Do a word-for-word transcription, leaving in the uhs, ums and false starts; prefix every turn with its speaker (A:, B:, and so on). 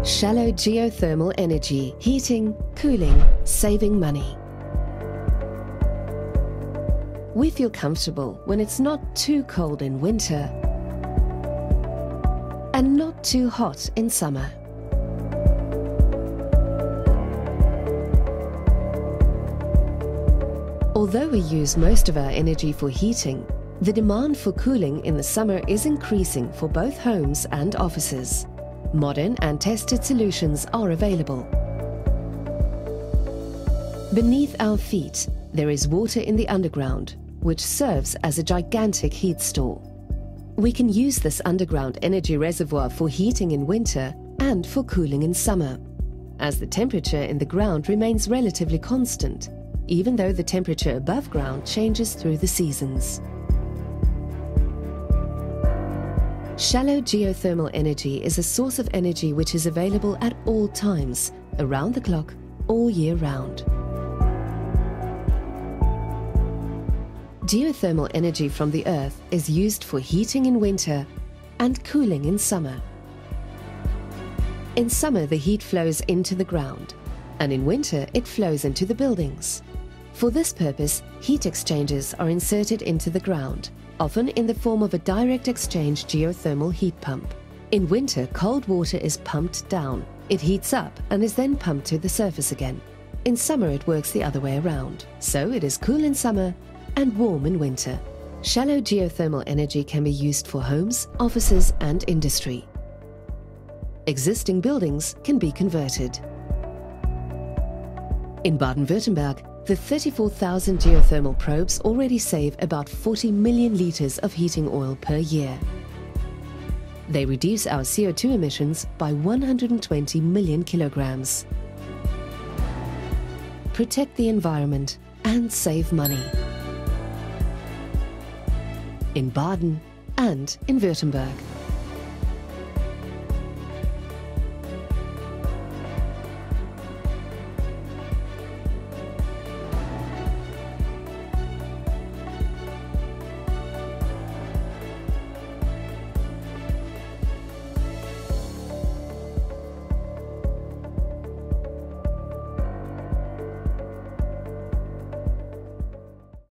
A: Shallow geothermal energy, heating, cooling, saving money. We feel comfortable when it's not too cold in winter and not too hot in summer. Although we use most of our energy for heating, the demand for cooling in the summer is increasing for both homes and offices. Modern and tested solutions are available. Beneath our feet, there is water in the underground, which serves as a gigantic heat store. We can use this underground energy reservoir for heating in winter and for cooling in summer, as the temperature in the ground remains relatively constant, even though the temperature above ground changes through the seasons. Shallow geothermal energy is a source of energy which is available at all times, around the clock, all year round. Geothermal energy from the earth is used for heating in winter and cooling in summer. In summer, the heat flows into the ground, and in winter it flows into the buildings. For this purpose, heat exchangers are inserted into the ground, often in the form of a direct exchange geothermal heat pump. In winter, cold water is pumped down. It heats up and is then pumped to the surface again. In summer, it works the other way around. So it is cool in summer and warm in winter. Shallow geothermal energy can be used for homes, offices and industry. Existing buildings can be converted. In Baden-Württemberg, the thirty-four thousand geothermal probes already save about forty million litres of heating oil per year. They reduce our C O two emissions by one hundred twenty million kilograms. Protect the environment and save money. In Baden and in Württemberg.